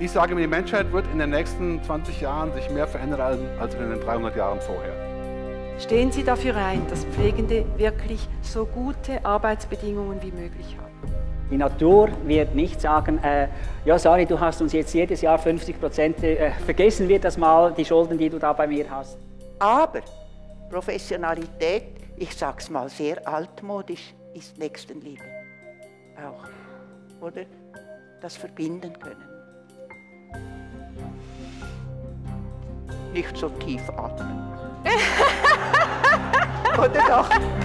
Ich sage mir, die Menschheit wird in den nächsten 20 Jahren sich mehr verändern als in den 300 Jahren vorher. Stehen Sie dafür ein, dass Pflegende wirklich so gute Arbeitsbedingungen wie möglich haben? Die Natur wird nicht sagen, ja Sari, du hast uns jetzt jedes Jahr 50%, vergessen wir das mal, die Schulden, die du da bei mir hast. Aber Professionalität, ich sag's mal sehr altmodisch, ist Nächstenliebe. Auch. Oder das verbinden können. Nicht so tief atmen. Oder doch?